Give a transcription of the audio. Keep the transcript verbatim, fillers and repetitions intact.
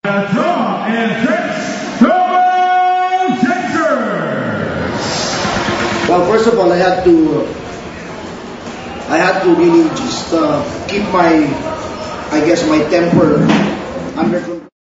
Draw and text, Tropang Texters. Well, first of all, I had to, I had to really just uh, keep my, I guess, my temper under control.